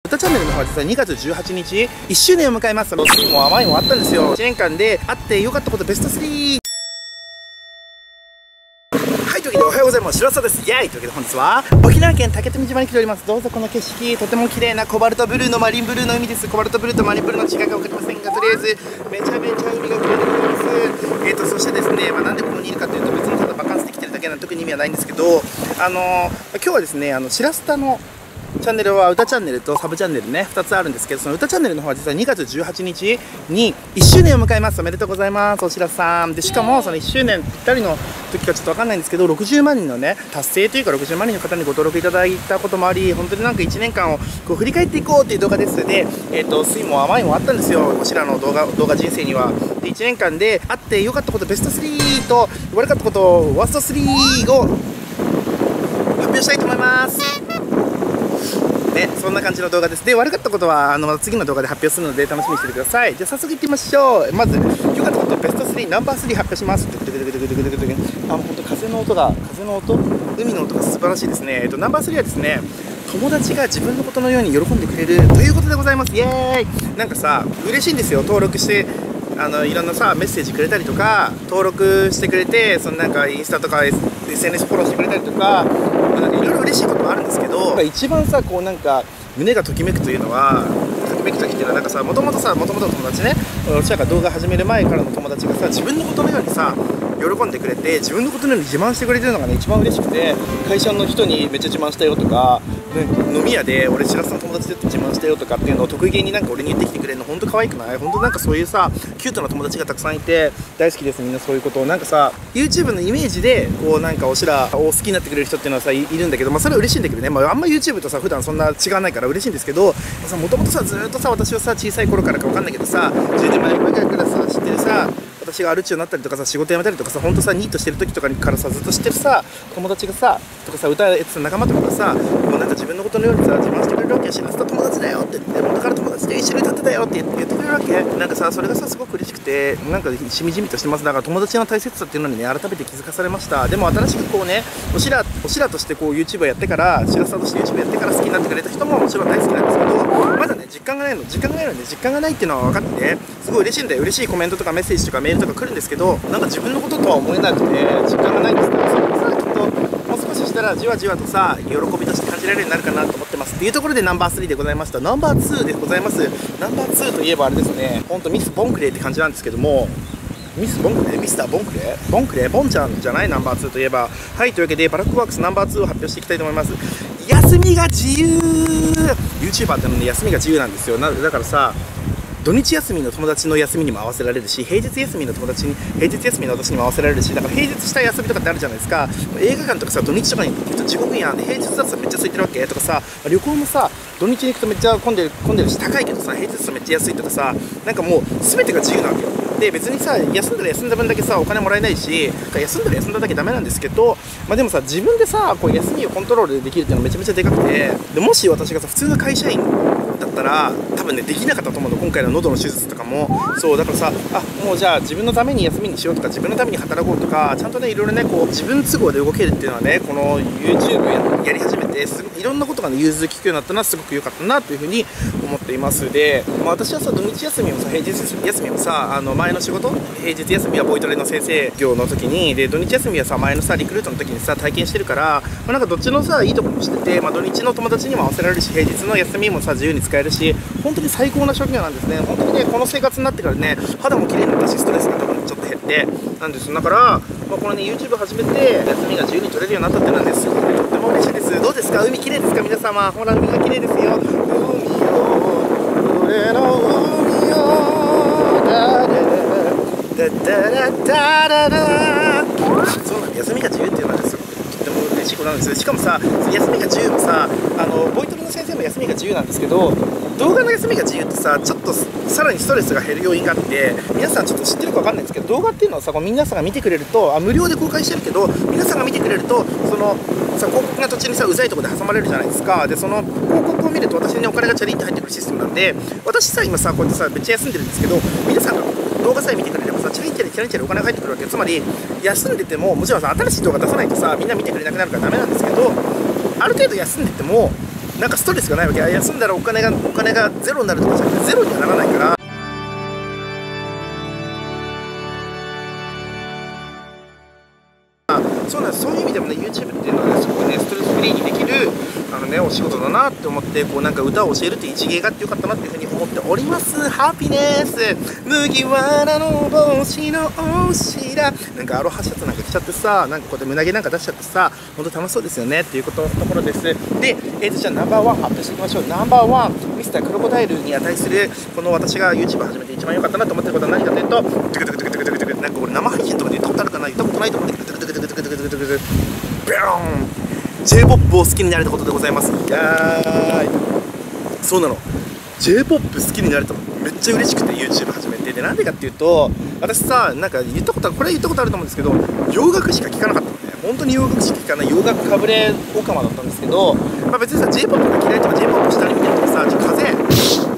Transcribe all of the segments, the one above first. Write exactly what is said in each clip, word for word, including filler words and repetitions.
歌チャンネルの方は実はにがつじゅうはちにちいっしゅうねんを迎えます。酸いも甘いもあったんですよ。いちねんかんであってよかったことベストスリー。はい、というわけでおはようございます。白澤です。イエーイというわけで本日は沖縄県竹富島に来ております。どうぞこの景色、とても綺麗なコバルトブルーのマリンブルーの海です。コバルトブルーとマリンブルーの違いが分かりませんが、とりあえずめちゃめちゃ海が綺麗でございます。えーとそしてですね、まあ、なんでここにいるかというと、別にただバカンスで来てるだけなの特に意味はないんですけど、あのー、今日はですね、あの白スタのチャンネルは歌チャンネルとサブチャンネルねふたつあるんですけど、その歌チャンネルの方は実はにがつじゅうはちにちにいっしゅうねんを迎えます。おめでとうございます、おしらさんで。しかもそのいっしゅうねんぴったりの時かちょっと分かんないんですけど、ろくじゅうまんにんのね達成というかろくじゅうまんにんの方にご登録いただいたこともあり、本当になんかいちねんかんをこう振り返っていこうっていう動画です。で、えーと酸いも甘いもあったんですよ、おしらの動画動画人生には。でいちねんかんであってよかったことベストスリーと悪かったことワーストスリーを発表したいと思います。ね、そんな感じの動画です。で、悪かったことはあの次の動画で発表するので楽しみにしててください。じゃあ早速いってみましょう。まず良かったことベストスリーナンバースリー発表します。あ、本当風の音が風の音海の音が素晴らしいですね。えっとナンバースリーはですね、友達が自分のことのように喜んでくれるということでございます。イエーイ。なんかさ嬉しいんですよ、登録してあのいろんなさメッセージくれたりとか、登録してくれて、そのなんかインスタとか エスエヌエス フォローしてくれたりとか、なんかいろいろ嬉しいこともあるんですけど、一番さこうなんか胸がときめくというのは、ときめく時っていうのはなんかさ、もともとさもともとの友達ね、うちらが動画始める前からの友達がさ自分のことのようにさ喜んでくれて、自分のことのように自慢してくれてるのがね一番嬉しくて、会社の人にめっちゃ自慢したよとか、飲み屋で俺白洲の友達でって自慢したよとかっていうのを得意げになんか俺に言ってきてくれるの本当可愛くない？本当なんかそういうさキュートな友達がたくさんいて大好きです。みんなそういうことをなんかさ YouTube のイメージでこうなんかおしらを好きになってくれる人っていうのはさ い, いるんだけど、まあそれは嬉しいんだけどね、まあ、あんま YouTube とさ普段そんな違わないから嬉しいんですけど、もともとさずーっとさ私はさ小さい頃からか分かんないけどさじゅうねんまえぐらいからさ知ってるさ、私がアル中になったりとかさ仕事辞めたりとかさ、ほんとさニートしてる時とかからさずっと知ってるさ友達がさとかさ歌やってた仲間とかがさ、もうなんか自分のことのようにさ自慢してくれるわけよ。知らせた友達だよって言って、元から友達で一緒に歌ってたよって言って言ってくれるわけ。なんかさそれがさすごく嬉しくて、なんかしみじみとしてます。だから友達の大切さっていうのにね改めて気づかされました。でも新しくこうねおしらおしらとしてこう YouTube をやってから、しらさとして YouTube やってから好きになってくれた人ももちろん大好きなんですけど、まだね実感がないの実感がないので実感がないっていうのは分かってね、すごい嬉しいんだよ。嬉しいコメントとかメッセージとかメールとか来るんですけど、なんか自分のこととは思えなくて実感がないんですから、それもさきっともう少ししたらじわじわとさ喜びとして感じられるようになるかなと思ってますっていうところでナンバースリーでございました。ナンバーツーでございます。ナンバーツーといえばあれですね、ほんとミスボンクレーって感じなんですけども、ミスボンクレーミスターボンクレーボンクレーボンちゃんじゃない、ナンバーツーといえば。はい、というわけでバラックワークスナンバーツーを発表していきたいと思います。休みが自由 YouTuber ってのね休みが自由なんですよ。なだからさ土日休みの友達の休みにも合わせられるし、平日休みの友達に平日休みの私にも合わせられるし、だから平日したい遊びとかってあるじゃないですか。映画館とかさ土日とかに行くと地獄やん。で平日だとさめっちゃ空いてるわけとかさ、旅行もさ土日に行くとめっちゃ混んでる混んでるし高いけどさ、平日だとめっちゃ安いとかさ、なんかもう全てが自由なわけよ。で別にさ休んだら休んだ分だけさお金もらえないし、休んだら休んだだけダメなんですけど、まあ、でもさ自分でさこう休みをコントロールできるっていうのはめちゃめちゃでかくて、でもし私がさ普通の会社員だったら多分ねできなかったと思うの。今回の喉の手術とかもそうだからさ、あもうじゃあ自分のために休みにしようとか自分のために働こうとか、ちゃんとねいろいろねこう自分都合で動けるっていうのはね、この YouTube や, やり始めてすごいいろんなことがね融通きくようになったのはすごく良かったなというふうに思っています。で、まあ、私はさ土日休みもさ平日休みもさあの前の仕事平日休みはボイトレの先生業の時に、で土日休みはさ前のさリクルートの時にさ体験してるから、まあ、なんかどっちのさいいところも知ってて、まあ、土日の友達にも合わせられるし平日の休みもさ自由に使えるし、本当に最高な職業なんですね。本当にねこの生活になってからね肌も綺麗になったしストレスが多分ちょっと減ってなんです。だから、まあ、このね YouTube 始めて休みが自由に取れるようになったってなんですよ。とっても嬉しいです。どうですか、海綺麗ですか皆様。ほら海が綺麗ですよ。海よ俺の海よだれだだだだだだ。そうなんだ、休みが自由っていうのはですよとっても嬉しいことなんです。しかもさ休みが自由もさあのボイトレの先生も休みが自由なんですけど、動画の休みが自由ってさちょっとさらにストレスが減る要因があって、皆さんちょっと知ってるか分かんないんですけど、動画っていうのはさこう皆さんが見てくれるとあ無料で公開してるけど、皆さんが見てくれるとそのさ広告が途中にさうざいところで挟まれるじゃないですか。でその広告を見ると私にお金がチャリンって入ってくるシステムなんで、私さ今さこうやってさめっちゃ休んでるんですけど、皆さんが動画さえ見てくれればさチャリンチャリンチャリンチャリンお金が入ってくるわけよ。つまり休んでてももちろんさ新しい動画出さないとさみんな見てくれなくなるからダメなんですけど、ある程度休んでてもなんかストレスがないわけ。休んだらお金がお金がゼロになるとかじゃなくてゼロにはならないから。そうなんです。そういう意味でもね YouTube っていうのはねすごくねストレスフリーにできるあのねお仕事だなって思って、こうなんか歌を教えるって一芸があってよかったなっていうふうに思っております。ハピネス麦わらの帽子のおしら、なんかアロハシャツなんか着ちゃってさ、なんかこうやって胸毛なんか出しちゃってさ、ほんと楽しそうですよねっていうことところです。で、えー、とじゃあナンバーワン発表していきましょう。ナンバーワンミスタークロコダイルに値するこの私が YouTube 始めて一番良かったなと思ってることは何かというと、トゥクトゥクトゥクトゥクトゥクトゥク、なんかこれ生配信とかで言ったことあるかな、言ったことないと思うんだけど、トゥクトゥクトゥクトゥクトゥクトゥクトゥクビョーン J-ポップ を好きになれたことでございます。いやーそうなの、 J-ポップ 好きになれたのめっちゃ嬉しくて YouTube 始めて、でなんでかっていうと、私さなんか言ったことこれ言ったことあると思うんですけど、洋楽しか聴かなかったのね。本当に洋楽しか聴かない洋楽かぶれオカマだったんですけど、まあ、別にさ J-ポップ が嫌いとか J-ポップ 下に見てるとかさ、ちょっと風邪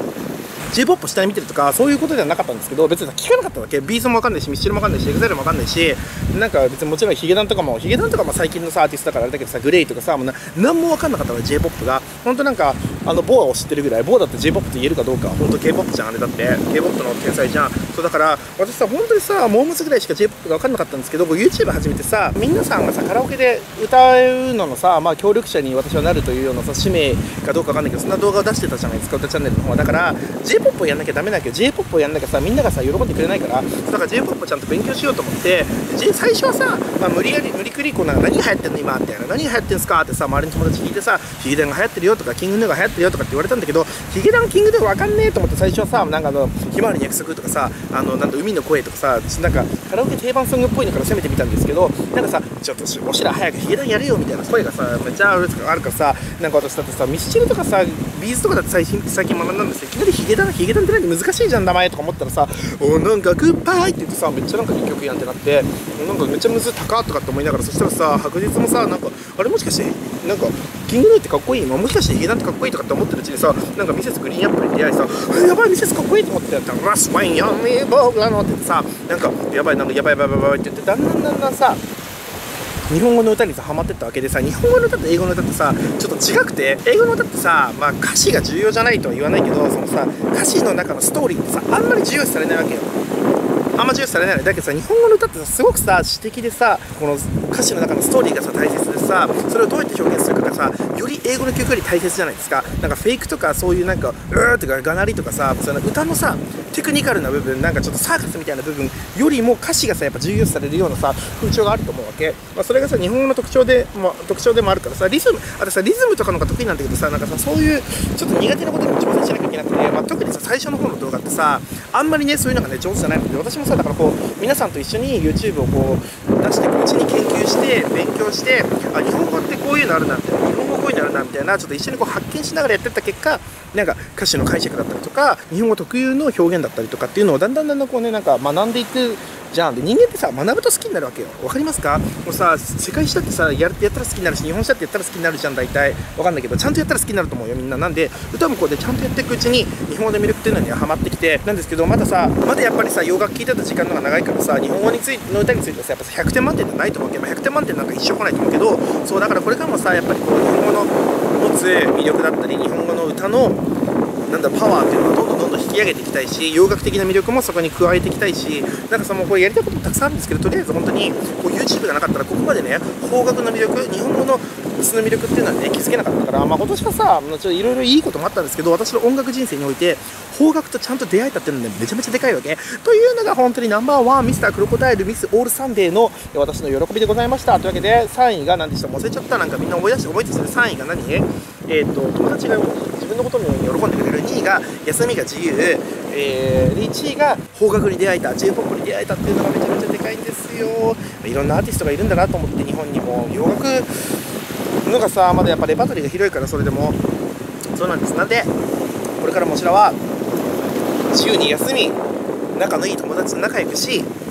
J-ポップ 下に見てるとかそういうことではなかったんですけど、別に聞かなかったわけ。ビーズもわかんないし、ミスチルもわかんないし、エグザイルもわかんないし、なんか別にもちろんヒゲダンとかもヒゲダンとかも最近のさアーティストだからあれだけどさ、グレイとかさもうな何もわかんなかったの J-ポップ が。本当なんかあのボーを知ってるぐらい、ボーだって J-ポップ って言えるかどうか、本当 K-ポップ じゃんあれだって K-ポップ の天才じゃん。そうだから私さ本当にさモームスぐらいしか J-ポップ がわかんなかったんですけど、YouTube 始めてさ、皆さんがさカラオケで歌うののさ、まあ協力者に私はなるというようなさ使命かどうかわかんないけど、そんな動画を出してたじゃないですか、歌チャンネルの方は。だから J-ポップ をやんなきゃダメだけど J-ポップ をやんなきゃさみんながさ喜んでくれないから、だから J-ポップ をちゃんと勉強しようと思って、J 最初はさ、まあ、無理やり無理くりこうなんか何が流行ってんの今みたいな、何が流行ってんすかってさ周りの友達聞いてさ、ヒゲダンが流行ってるよとかキングヌーが流行ってるよとかって言われたんだけど、ヒゲダンキングヌーわかんねえと思って、最初はさなんかあのひまわりの約束とかさ、あのなんだ海の声とかさ、なんかカラオケ定番ソングっぽいのから攻めてみたんですけど、なんかさちょっとおしら早くヒゲダンやるよみたいな声がさめっちゃあるからさ、なんか私だってさミスチルとかさビーズとかだって最近最近学んだんですよ。いきなりヒゲダンヒゲダンって何難しいじゃん名前とか思ったらさ、おなんかグッバイって言ってさめっちゃなんかいい曲やんってなって、なんかめっちゃむず高とかって思いながら、そしたらさ白日もさなんかあれもしかしてなんかキングヌーってかっこいい、もしかしてヒゲダンってかっこいいとかって思ってるうちにさ、なんかミセスグリーンアップルに出会いさ、やばいミセスかっこいいと思ってやったらラスワインヤンミーボーグなのって言ってさ、なんかやばいなんかやばいやばいやばいって言って、だんだんだんだんさ日本語の歌にさハマってったわけでさ、日本語の歌と英語の歌ってさちょっと違くて、英語の歌ってさ、まあ、歌詞が重要じゃないとは言わないけど、そのさ歌詞の中のストーリーってさあんまり重要視されないわけよ。あんま重要視されないのだけどさ、日本語の歌ってさすごくさ詩的でさ、この歌詞の中のストーリーがさ大切でさ、それをどうやって表現するかがさより英語の曲より大切じゃないですか。なんかフェイクとかそういうなんかうーとかがなりとかさ、その歌のさテクニカルな部分、なんかちょっとサーカスみたいな部分よりも歌詞がさやっぱ重要視されるようなさ風潮があると思うわけ。まあ、それがさ日本語の特徴で、まあ、特徴でもあるからさ、リズムあとさリズムとかのが得意なんだけどさ、なんかさそういうちょっと苦手なことにも挑戦しなきゃいけなくて、まあ、特にさ最初の方の動画ってさあんまりねそういうのがね上手じゃないので、私もさだからこう皆さんと一緒に YouTube をこう出していくうちに研究して勉強して、あ日本語ってこういうのあるなって日本語こういうのあるなみたいなちょっと一緒にこう発見しながらやってった結果、なんか歌詞の解釈だったりとか日本語特有の表現だったりとかっていうのをだんだんだんだんこうねなんか学んでいくじゃん。で人間ってさ学ぶと好きになるわけよ。わかりますか？もうさ世界史だってさややったら好きになるし、日本史だってやったら好きになるじゃん大体。わかんないけどちゃんとやったら好きになると思うよみんな。なんで歌もこうでちゃんとやっていくうちに日本語の魅力っていうのにはハマってきてなんですけど、まださまだやっぱりさ洋楽聴いてた時間の方が長いからさ日本語についての歌についてはさやっぱひゃくてん満点じゃないと思うけど、ひゃくてん満点なんか一生来ないと思うけど、そうだからこれからもさやっぱりこう日本語の持つ魅力だったり日本語の歌のなんだパワーっていうのはどんどんどんどん引き上げていきたいし、洋楽的な魅力もそこに加えていきたいし、なんかさもうこれやりたいこともたくさんあるんですけど、とりあえず本当にこう YouTube がなかったらここまでね邦楽の魅力日本語の素の魅力っていうのはね気づけなかったから、まあ今年はさちょっといろいろいいこともあったんですけど、私の音楽人生において邦楽とちゃんと出会えたっていうのは、ね、めちゃめちゃでかいわけというのが本当にナンバーワンミスタークロコダイルミスオールサンデーの私の喜びでございました。というわけでさんいが何でしたか忘れちゃった。なんかみんな思い出して覚えてするさんいが何、えー、と友達が自分のことのように喜んでくれる、にいが休みが自由、えー、いちいが邦楽に出会えた J-ポップ に出会えたっていうのがめちゃめちゃでかいんですよ。いろんなアーティストがいるんだなと思って、日本にも洋楽のがさまだやっぱレパートリーが広いから、それでもそうなんです。なんでこれからもこちらは自由に休み仲のいい友達と仲良くし、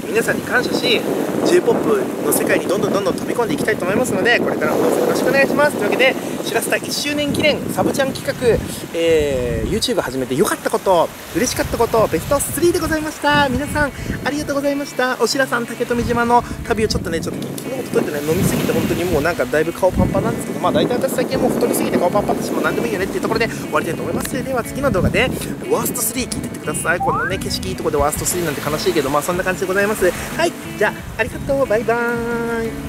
皆さんに感謝し ジェイポップ の世界にどんどんどんどん飛び込んでいきたいと思いますので、これからもどうぞよろしくお願いします。というわけでしらすたいっしゅうねん記念サブチャン企画、えー、YouTube 始めて良かったこと、嬉しかったこと、ベストスリーでございました。皆さんありがとうございました。おしらさん竹富島の旅をちょっとね、ちょっと昨日とといてね、飲みすぎて本当にもうなんかだいぶ顔パンパンなんですけど、まあ大体私最近もう太りすぎて顔パンパンだし、もう何でもいいよねっていうところで終わりたいと思います。では次の動画でワーストスリー聞いてってください。このね景色いいところでワーストスリーなんて悲しいけど、まあそんな感じでございます。はい、じゃあありがとう、バイバーイ。